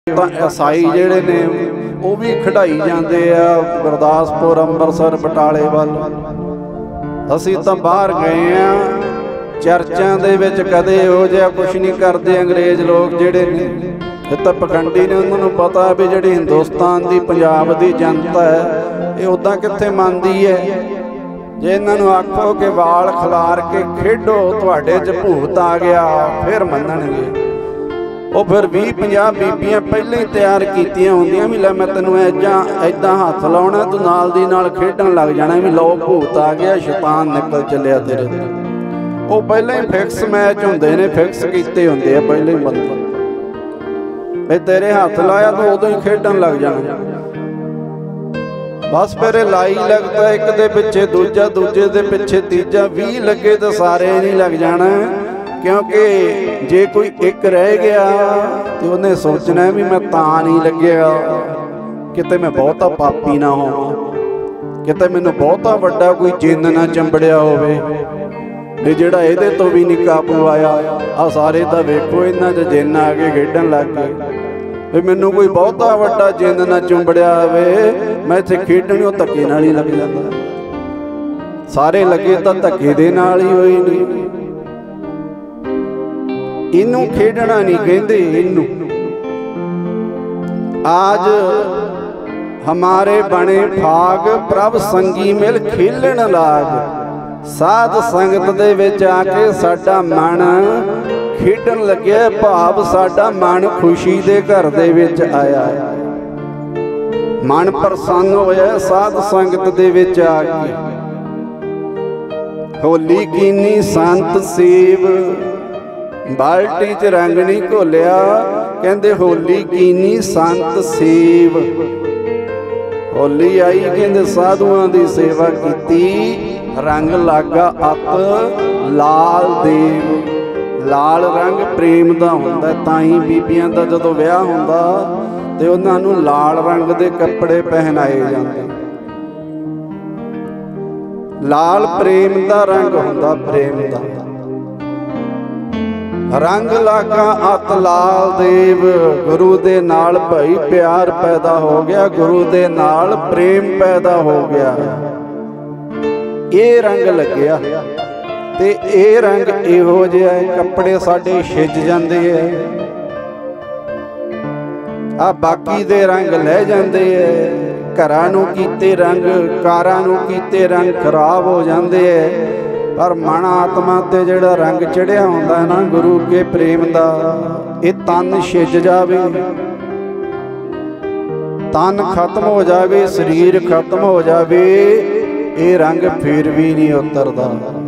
ईसाई जिहड़े ने वो भी खिडाई जाते आ गुरदासपुर अंबरसर बटाले वाल। असीं तां बाहर गए आ चर्चां दे विच कदे इहो जिहा कुछ नहीं करते अंग्रेज लोग जिहड़े ने। इह तां पखंडी ने, उन्हां नूं पता भी जिहड़ी हिंदुस्तान दी पंजाब दी जनता है ये उदां कित्थे मंनदी है। जे इन्हां नूं आखो कि वाल खिलार के खेडो तुहाडे च भूत आ गया फिर मन्नणगे। वो फिर 20-50 बीबियां पहले ही तैयार कीतियां होंदियां भी लै मैं तैनूं ऐदां हत्थ लाउणा तूं नाल दी नाल खेडण लग जाना भी लो भूत आ गया शैतान निकल चलिया तेरे ते। वो पहले ही फिक्स मैच होंदे ने, फिक्स कीते होंदे आ पहले ही बंदे भी तेरे हत्थ लाया तो उदों ही खेडण लग जाना। बस फिर लाई लगता एक दे पिछे दूजा, दूजे दे पिछे तीजा, 20 लगे तो सारे नहीं लग जाना। क्योंकि जे कोई एक रह गया तो उन्हें सोचना है भी मैं तां नहीं लगेगा किते मैं बहुता पापी ना हो, किते मैनूं बहुता वड्डा कोई जिन्न ना चंबड़िया होवे भी जिहड़ा इहदे तो भी नहीं काबू आया। आ सारे तां वेखो इन्हां च जिन्न आ के खेडण लग गए भी मैनूं कोई बहुता वड्डा जिन्न ना चुंबड़िया होवे, मैं इत्थे खेडणों धक्के नाल ही लग जांदा। सारे लगे तां धक्के दे नाल ही होई नहीं। इनू खेडना नहीं कहते, इनू आज हमारे बने फाग प्रभ संगी मिल खेलन लाग। साध संगत दे विच आके साडा मन खेडन लग्या, भाव साडा मन खुशी दे घर दे विच आया, मन प्रसन्न होया साध संगत दे विच आके। होली कीनी संत सेव बाल्टी च रंग नहीं घोलिया, कहंदे होली कीनी संत सेव। होली आई कहंदे साधुआं दी सेवा कीती, रंग लागा अत लाल देव। लाल रंग प्रेम दा हुंदा, ताई बीबियां दा जदों विआह हुंदा ते उन्हां नूं लाल रंग दे कपड़े पहनाए जांदे। लाल प्रेम दा रंग हुंदा, प्रेम दा रंग लागा अत लाल देव। गुरु दे नाल भाई प्यार पैदा हो गया, गुरु दे नाल प्रेम पैदा हो गया। ये रंग लग्या ते ये रंग इहो जिहा कपड़े साडे छिज जांदे है, आ बाकी दे रंग लै जांदे है। घरां नूं कीते रंग, कारां नूं कीते रंग खराब हो जांदे है, पर मन आत्मा ते जिहड़ा रंग चढ़िया हुंदा है ना गुरु के प्रेम दा, ये तन छिज जावे, तन खत्म हो जावे, शरीर खत्म हो जावे, ये रंग फिर भी नहीं उतरदा।